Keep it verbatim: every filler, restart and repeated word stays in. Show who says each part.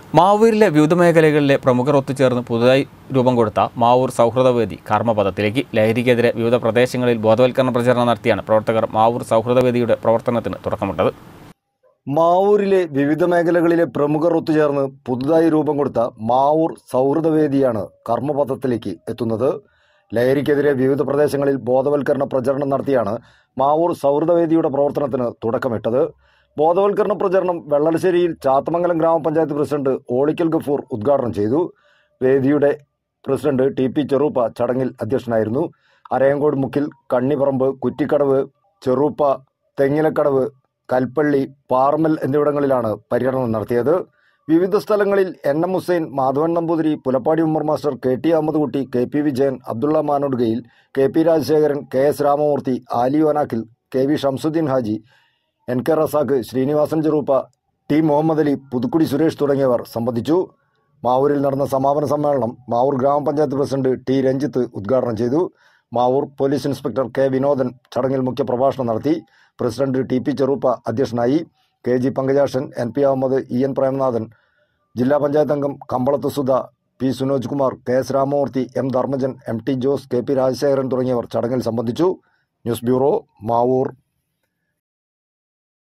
Speaker 1: മാവൂരിലെ വിവിധ മേഖലകളിലെ പ്രമുഖർ ഒത്തുചേർന്ന് പുതുതായി രൂപം കൊടുത്ത മാവൂർ സൗഹൃദവേദി കർമ്മപഥത്തിലേക്ക് ലഹരിക്കെതിരെ വിവിധ പ്രദേശങ്ങളിൽ ബോധവൽക്കരണ പ്രചരണം നടത്തിയാണ് പ്രവർത്തകർ മാവൂർ സൗഹൃദവേദിയുടെ പ്രവർത്തനത്തിന് തുടക്കമിട്ടത്.
Speaker 2: മാവൂരിലെ വിവിധ മേഖലകളിലെ പ്രമുഖർ ഒത്തുചേർന്ന് പുതുതായി രൂപം കൊടുത്ത മാവൂർ സൗഹൃദവേദിയാണ് കർമ്മപഥത്തിലേക്ക് എത്തുന്നത്. ലഹരിക്കെതിരെ വിവിധ പ്രദേശങ്ങളിൽ ബോധവൽക്കരണ പ്രചരണം നടത്തിയാണ് മാവൂർ സൗഹൃദവേദിയുടെ പ്രവർത്തനത്തിന് തുടക്കമിട്ടത്. ബോധവൽക്കരണ പ്രചരണം വെള്ളലശ്ശേരിയിൽ ചാത്തമംഗലം ഗ്രാമപഞ്ചായത്ത് പ്രസിഡന്റ് ഓളിക്കൽ ഗഫൂർ ഉദ്ഘാടനം ചെയ്തു. വേദിയുടെ പ്രസിഡന്റ് ടി പി ചെറുപ്പ ചടങ്ങിൽ അധ്യക്ഷനായിരുന്നു. അരയങ്കോട് മുക്കിൽ, കണ്ണിപ്പറമ്പ്, കുറ്റിക്കടവ്, ചെറുപ്പ, തെങ്ങിലക്കടവ്, കൽപ്പള്ളി, പാർമൽ എന്നിവിടങ്ങളിലാണ് പര്യടനം നടത്തിയത്. വിവിധ സ്ഥലങ്ങളിൽ N M Hussain, Madhavan Namboothiri, Pulappadi Ummer master, K T Ahammed Kutty, K P Vijayan, Abdulla മാനോഡ്ഗയിൽ, K P Rajasekharan, K S Ramamoorthy, Ali വനാക്കിൽ, K V Shamsudheen Haji, N K Razak, Sreenivasan Cheruppa, T Muhammed Ali, Puthukkudi Suresh തുടങ്ങിയവർ സംബന്ധിച്ചു. മാവൂരിൽ നടന്ന സമാപന സമ്മേളനം മാവൂർ ഗ്രാമപഞ്ചായത്ത് പ്രസിഡന്റ് ടി രഞ്ജിത്ത് ഉദ്ഘാടനം ചെയ്തു. Mavoor police inspector K Vinodan ചടങ്ങിൽ മുഖ്യപ്രഭാഷണം നടത്തി. പ്രസിഡന്റ് ടി പി ചെറുപ്പ അധ്യക്ഷനായി. K G Pankajakshan, N P Ahammed, E N Premanathan, ജില്ലാ പഞ്ചായത്ത് അംഗം Kambalath Sudha, P Sunoj Kumar, K S Ramamoorthy, M Dharmajan, M T Jose, K P Rajasekharan തുടങ്ങിയവർ ചടങ്ങിൽ സംബന്ധിച്ചു. News bureau, Mavoor.